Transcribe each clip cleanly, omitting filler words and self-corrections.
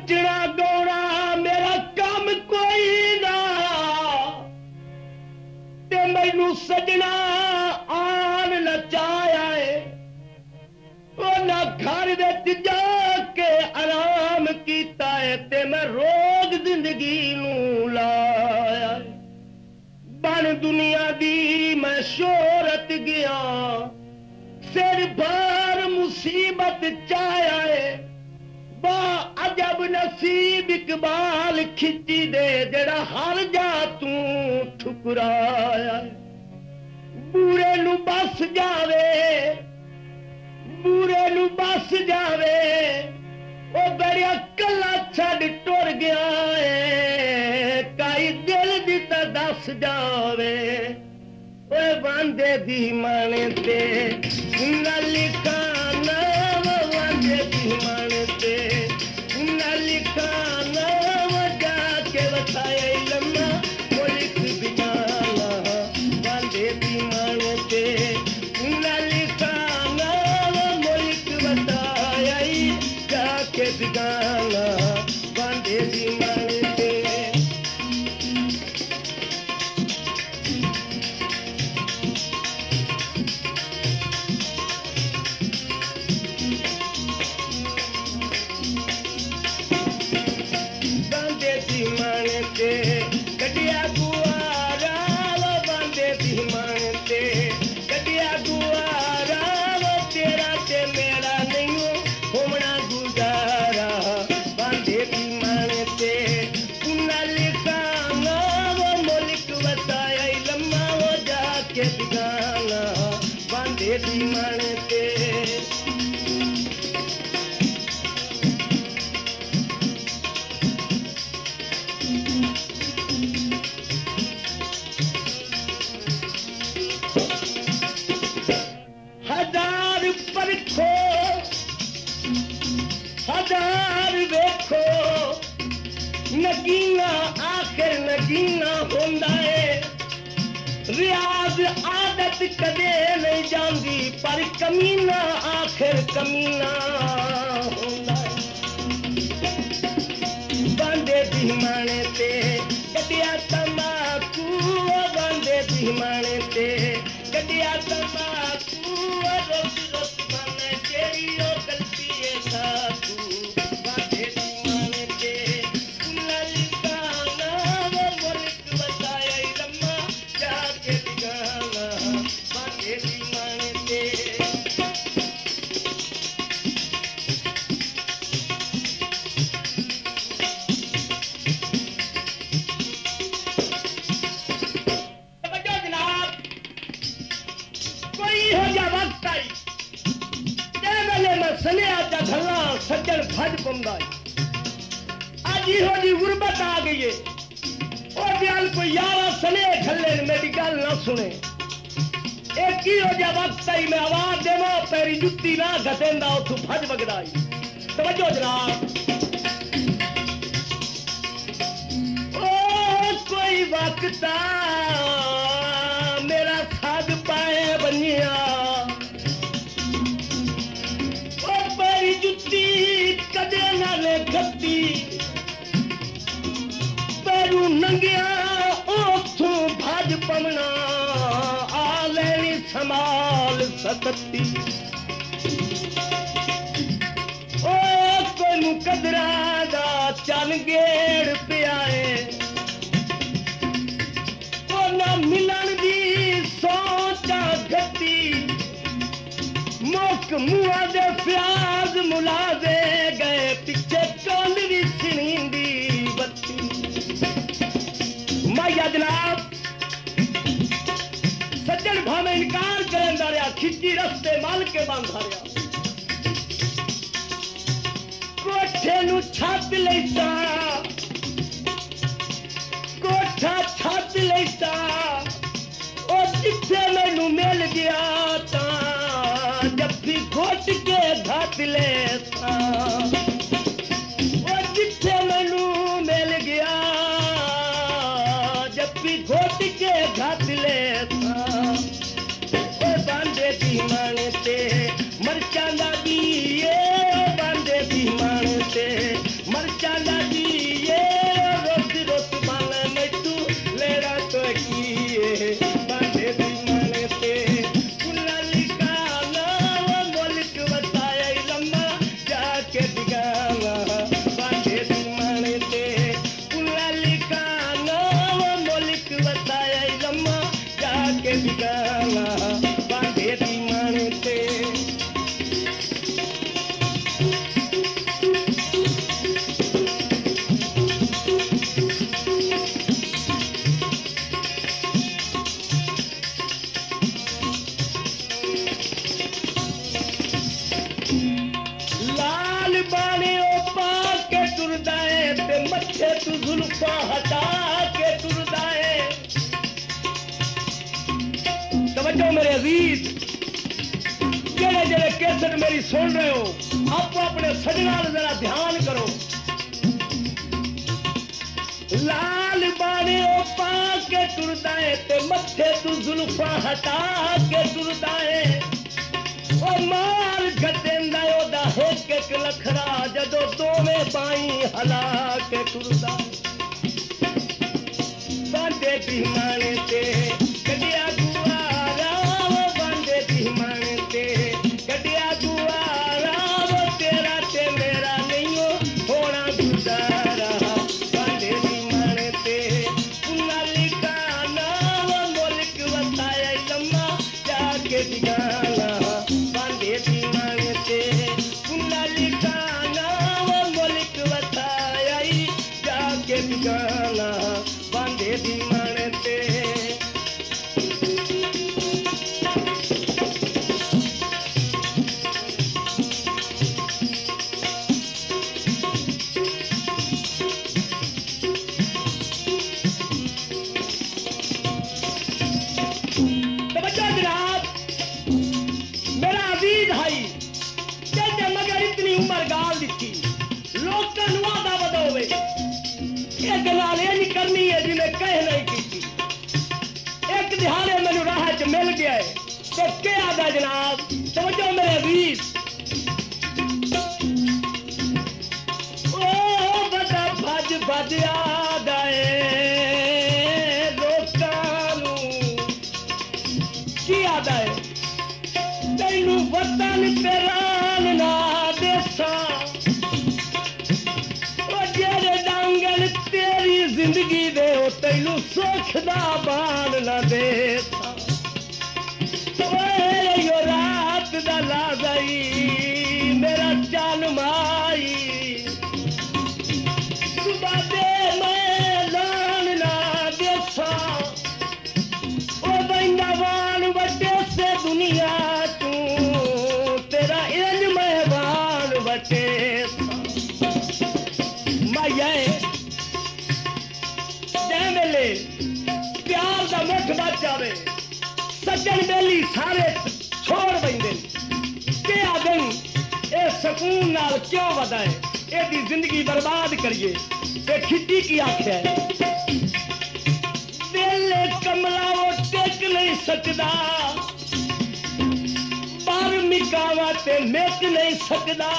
नचना गाना मेरा काम कोई ना ते मैनू सजना आन नचाया है ना घर विच जाके आराम कीता है ते मैं रोग जिंदगी नू लाया बन दुनिया दी मैं शोहरत गया सिर भार मुसीबत चाया है बा अजब नसीब इकबाल खिची दे जड़ा हर जा तू ठुकराया बूरे नू बस जावे बूरे नू बस जावे ओ बड़िया कला छड़ टुर गया है काई दिल दी ता दस जावे ओए वांदे दी माने ते न लिखा नाम वांदे दी माने ते न लिखा नाम जाके बताए लम्मा वो लिख बिगाना वांदे दी माने ते न लिखा नाम वो लिख बताया जाके बिगाना वांदे दी माने ते गड्डिया गुआरा वो बांधे दी मानते गड्डिया गुआरा वो तेरा ते मेरा नहीं होना गुजारा बांधे दी मानते पुना लिखा ना वो मुल्क बताया लम्मा वो जाके बिगाना बांधे दी मानते हजार देखो नगीना आखिर नगीना होंदा है रियाज आदत कदे नहीं जाती पर कमीना आखिर कमीना होंदा है बांधे दी माने ते गड्डिया तमाकू बांधे दी माने ते गड्डिया तमाकू रोटी रोटी माने तेरी ओ गलती है साकू बांधे दी माने ते कुल्ला लिखाना वो मुल्क बताया लम्मा जाके बिगाना बांधे दी माने ते सज्जन भज पौंदा अज इहो जी गुरबत आ गई है और गल कोई यारा सने खले मेरी गल ना सुने एक ही हो जा वक्त आई मैं आवाज देवा पैरी जुत्ती ना घटेंदा उठू भज बगड़ाई तवज्जो जनाब ओ कोई वक्त मेरा साग पाए बनिया जुत्ती कदे नाले गत्ती पैरू नंगिया ओथों भज पवना आ लेनी संभाल सकती ओ कोई मुकदरा दा चल गेड़ पियाए ओ ना मिलन दी सोचा गत्ती मुख मुआ दे प्याज मुला दे गए पिछे कौन भी सिनींदी बत्ती माया जनाब सज्जन भावे इनकार करेंदा रहा खिची रस्ते माल के बांधा रहा कोठे नू छत लेता कोठा छत लेता ओ जिथे मैनू मिल गया ता जफ्फी घोट के घात लेता और जिथे मैनू मिल गया जफ्फी घोट के घात लेता बांधे दी मानते मरचां दा दिए बांधे दी मानते मरचां बिगाना बांधे दी मानते पुला लिखाना वो मुल्क बताया लम्मा जाके बिगाना बांधे दी मानते मथे तू जुल्फा हटा के टुरदा है। तवज्जो मेरे अजीज, जेड़े जेड़े कैसेट मेरी सुन रहे हो आपको अपने सजना जरा ध्यान करो। लाल बाने ओ पा के टुरदा है ते मथे तू जुल्फा हटा के टुरदा है। ओ माल घटेंदा ओदा एक एक लखरा जदों दोवें बाई हला के टुरदा बांधे दी मानते कडिया गुआरा वो बांधे दी मानते कडिया गुआरा वो तेरा ते मेरा नहीं होना गुजारा बांधे दी मानते पुना लिखाना वो मुल्क बताया लम्मा जाके दिगाना बांधे दी मानते पुना लिखाना वो मुल्क बताया जाके दिगाना बांधे दी मानते जनाब मेरा अजीज भाई कहते मगर इतनी उम्र गाल दी लोग का नुआ दावत होवे एक नाल नहीं करनी है जिन्हें कह नहीं की एक दिहाड़े मैनू राह च मिल गया है तो क्या आदा जनाब समझो मेरे अजीज ओ बड़ा भज भज याद आए लोकां की याद आए तैनू वतन तेरा ना देसा जिंदगी दे तैनू सुख दा बाण ना दे यो रात दा ला गई मेरा जान माई सुबह दे मैं लान ना देसा ओ बंदा बाण वटे से दुनिया तू तेरा इंज मेहमान वटे माया प्यार का मुठ बच जावे सज्जन बेली सारे छोड़ बंदे के आदन ए सकून नाल क्यों वधाए एदी जिंदगी बर्बाद करिए ते खिटी की आख्या दिल कमला वो टेक नहीं सकदा पर मिकावा ते मिट नहीं सकदा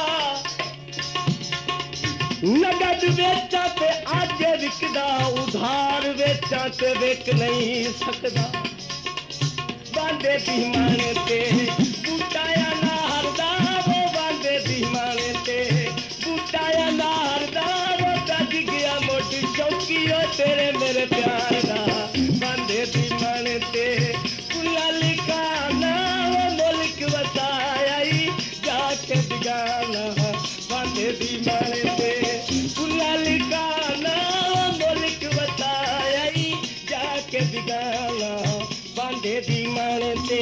नगद वेचा ते आज विकदा उधार वेचा ते विक नहीं सकदा बांधे दी मानते बूटाया नारदा वो बांधे दी मानते बूटाया नारदा वो तज गया मोट चौकियो तेरे मेरे प्यार दा बांधे दी मानते पुला लिखाना वो मुल्क बताया जाके बिगाना बांधे दी मानते पुला लिखाना मुल्क बताया जाके बिगाना बांधे दी मानते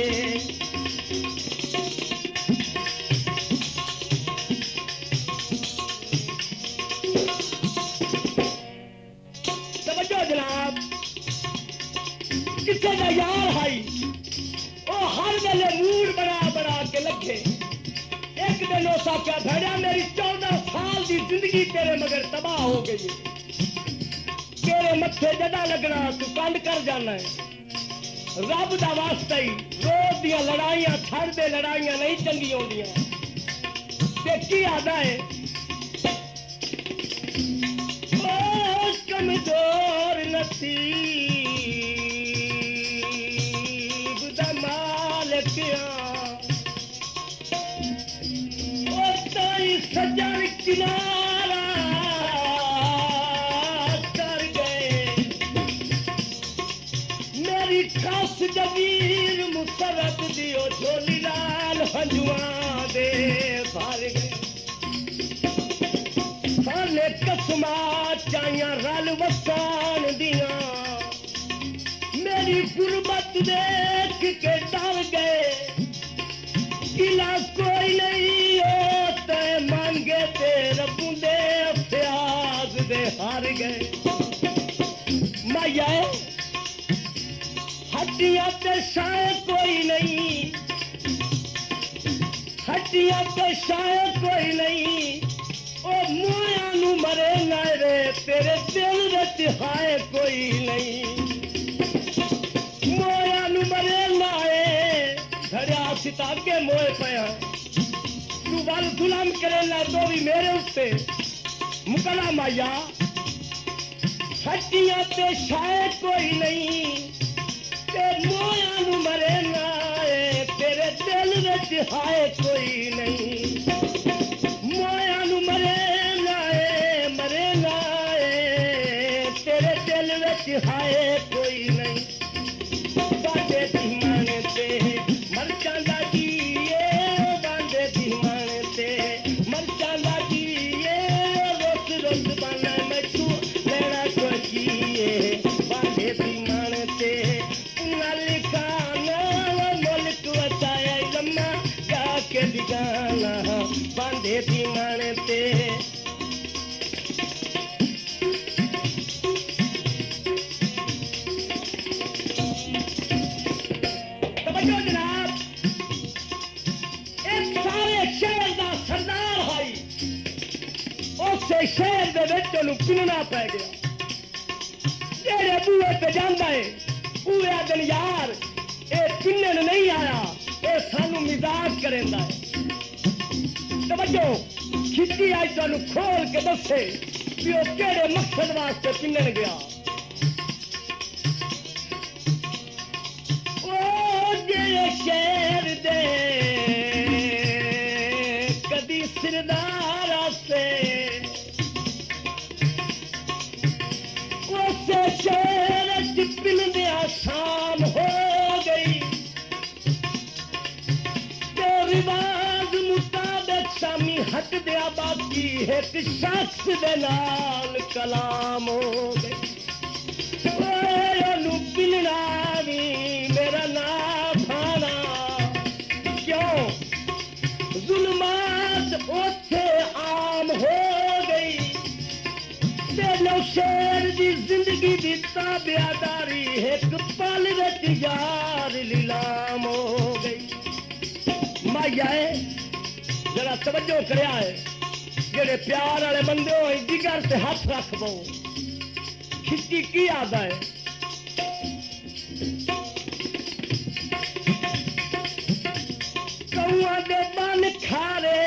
समझो जनाब किसे का यार हाई वो हर वेले मूड बना बना के लगे एक दिन उस आख्या भैया मेरी 14 साल की जिंदगी तेरे मगर तबाह हो गई तेरे मत्थे जदा लगना तू कंड कर जाना है रब दा वास्ता ही रोज दियां लड़ाइयां छड़ दे लड़ाइयां नहीं चंगी होंदियां ते की आदा है ओ कमजोर नसीब दा मालिक सजन किनारा कर गए मेरी खास जमीर मुसरत दियो झोली लाल हंजुआ दे भर गए साले कसमा चाइया रल वसान दिया मेरी गुरबत देख के डर गए किला कोई नहीं होते मांगे ते रबू दे प्याज दे हार गए माया हड्डियां ते शायद कोई नहीं हड्डियां ते शायद कोई नहीं ओ मोया नू मरे ना रे तेरे दिल विच हाय कोई नहीं मोया नू मरे ना धड़िया सिताके मोए पया तू वाल गुलाम करे ना तो भी मेरे उत्ते मुकला माया हड्डियां ते शायद कोई नहीं ते मोया नू मरे ना तेरे दिल विच हाय कोई नहीं मोया नू मरे ना तेरे दिल विच हाय कोई नहीं बांधे दी मानते मर जांदा जीए बांधे दी मानते मर जांदा जीए रोज रोज बना मैं तू लेना कोचिए बांधे दी मानते लिखाना मुल्क बचाया लम्मा जाके दिगाना बांधे दी मानते जनाब एक सारे शहर का सरदार है उस शहर के पिनना पै गया जेड़े बूहे पे जाता है पूरे दिन यार ये पिनन नहीं आया ये सानू मिजाज करेंदा है तवज्जो खिच्ची आज तुहानू खोल के दसे कि वो केड़े मकसद वास्ते पिनन गया शहर दे कदी सिरदार से उस शहर पिन दिया शाम हो गई तो रिवाज मुताबिक शामी हट दिया बाकी एक शख्स दे नाल कलाम हो गई पिनना भी मेरा नाम जुल्मात ओथे आम हो गई तेलो शेर दी जिंदगी दी ताबियादारी एक पल विच यार लीलाम हो गई माया जरा तवज्जो करया है जेड़े प्यार वाले बंदे हो जिगर से हाथ रख दो खिच्ची की आदा है कौआ दे बन खारे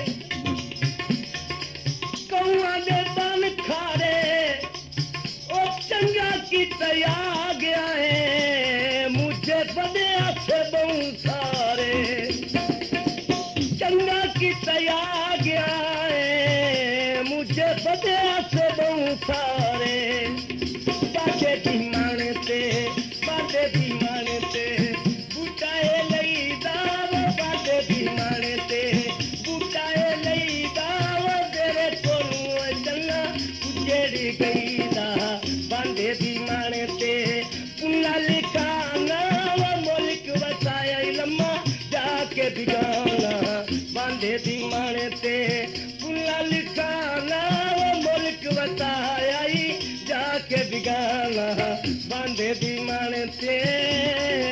ओ चंगा की तया गया है मुझे बदे से बहुत सारे चंगा की तया गया है मुझे बदे से बहुत सारे बाटे भी मानते बुटाए लई दाव बाटे भी मानते बुटाए लई दाव तेरे कोलू चलना गुजरी गई दा बांधे भी मानते पुन्ना लिखाना मुल्क बसाया लम्मा जाके बिगाना बांधे भी मानते पुन्ना लिखाना मुल्क बसाया जाके बिगाना बांधे भी मानते